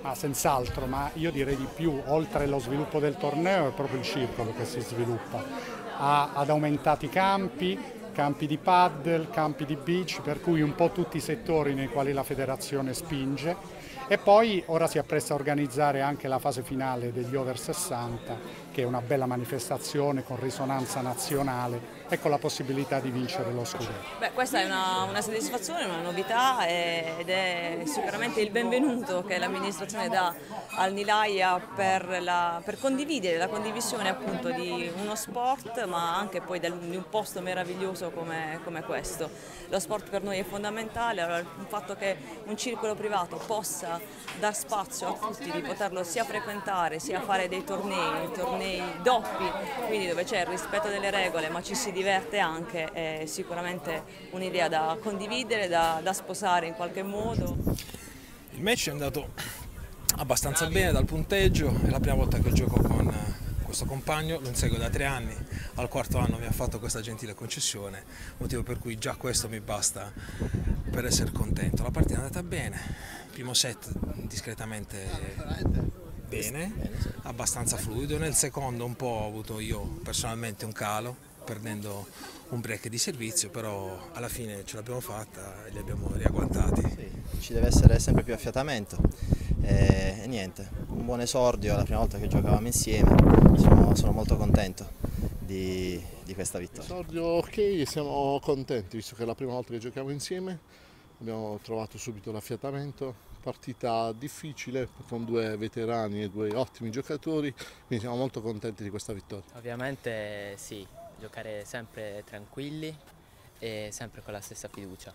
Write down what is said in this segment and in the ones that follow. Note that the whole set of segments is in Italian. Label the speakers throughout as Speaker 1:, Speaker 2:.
Speaker 1: Senz'altro, ma io direi di più, oltre lo sviluppo del torneo è proprio il circolo che si sviluppa. Ad aumentati campi di paddle, campi di beach, per cui un po' tutti i settori nei quali la federazione spinge. E poi ora si appresta a organizzare anche la fase finale degli over 60, che è una bella manifestazione con risonanza nazionale e con la possibilità di vincere lo scudetto.
Speaker 2: Beh, questa è una soddisfazione, una novità ed è sicuramente il benvenuto che l'amministrazione dà al Nilaia per condividere la condivisione appunto di uno sport, ma anche poi di un posto meraviglioso come questo. Lo sport per noi è fondamentale, allora il fatto che un circolo privato possa dar spazio a tutti di poterlo sia frequentare sia fare dei tornei doppi, quindi dove c'è il rispetto delle regole ma ci si diverte anche, è sicuramente un'idea da condividere, da sposare in qualche modo.
Speaker 3: Il match è andato abbastanza bene dal punteggio, è la prima volta che gioco con questo compagno, lo inseguo da 3 anni, al 4º anno mi ha fatto questa gentile concessione, motivo per cui già questo mi basta per essere contento. La partita è andata bene, primo set discretamente bene, abbastanza fluido, nel secondo un po' ho avuto io personalmente un calo, perdendo un break di servizio, però alla fine ce l'abbiamo fatta e li abbiamo riagguantati.
Speaker 4: Sì, ci deve essere sempre più affiatamento e niente, un buon esordio, è la prima volta che giocavamo insieme, sono molto contento di questa vittoria.
Speaker 5: Esordio ok, siamo contenti visto che è la prima volta che giochiamo insieme, abbiamo trovato subito l'affiatamento, partita difficile con 2 veterani e 2 ottimi giocatori, quindi siamo molto contenti di questa vittoria.
Speaker 6: Ovviamente sì, giocare sempre tranquilli e sempre con la stessa fiducia,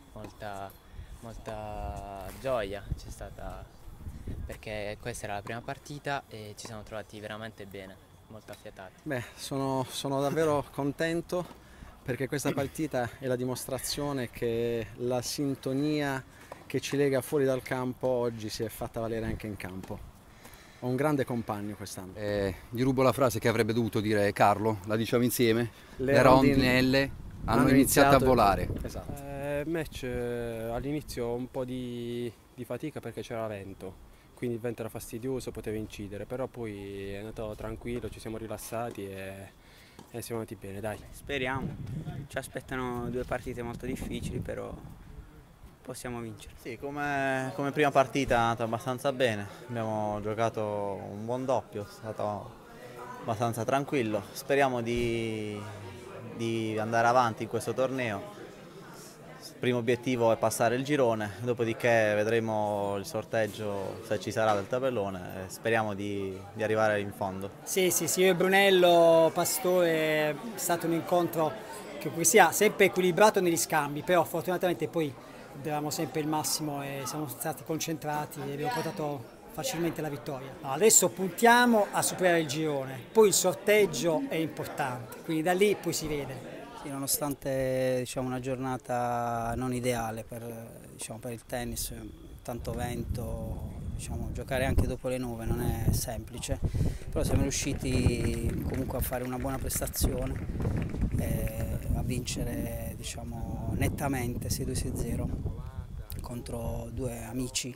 Speaker 6: molta gioia c'è stata perché questa era la prima partita e ci siamo trovati veramente bene, molto affiatati.
Speaker 7: Beh, sono davvero contento perché questa partita è la dimostrazione che la sintonia che ci lega fuori dal campo oggi si è fatta valere anche in campo. Ho un grande compagno quest'anno.
Speaker 8: Gli rubo la frase che avrebbe dovuto dire Carlo, la diciamo insieme, le
Speaker 7: rondinelle
Speaker 8: hanno iniziato a volare.
Speaker 7: Esatto.
Speaker 9: Match all'inizio un po' di fatica perché c'era vento, quindi il vento era fastidioso, poteva incidere, però poi è andato tranquillo, ci siamo rilassati e siamo andati bene, dai.
Speaker 10: Speriamo, ci aspettano 2 partite molto difficili, però possiamo vincere.
Speaker 4: Sì, come prima partita è andata abbastanza bene, abbiamo giocato un buon doppio, è stato abbastanza tranquillo, speriamo di andare avanti in questo torneo. Il primo obiettivo è passare il girone, dopodiché vedremo il sorteggio se ci sarà del tabellone e speriamo di arrivare in fondo.
Speaker 11: Sì, io e Brunello Pastore è stato un incontro che sia sempre equilibrato negli scambi, però fortunatamente poi davamo sempre il massimo e siamo stati concentrati e abbiamo portato facilmente la vittoria. Adesso puntiamo a superare il girone, poi il sorteggio è importante, quindi da lì poi si vede.
Speaker 10: Sì, nonostante una giornata non ideale per il tennis, tanto vento, giocare anche dopo le 9 non è semplice, però siamo riusciti comunque a fare una buona prestazione, a vincere nettamente 6-2-6-0 contro 2 amici,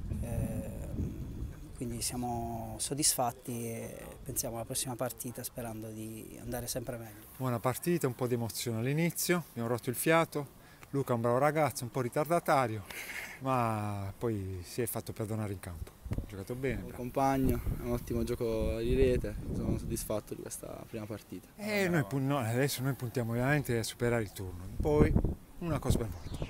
Speaker 10: quindi siamo soddisfatti e pensiamo alla prossima partita sperando di andare sempre meglio.
Speaker 12: Buona partita, un po' di emozione all'inizio, abbiamo rotto il fiato, Luca è un bravo ragazzo, un po' ritardatario, ma poi si è fatto perdonare in campo, ha giocato bene.
Speaker 13: Un compagno, un ottimo gioco di rete, sono soddisfatto di questa prima partita.
Speaker 12: Adesso noi puntiamo veramente a superare il turno, poi una cosa per volta.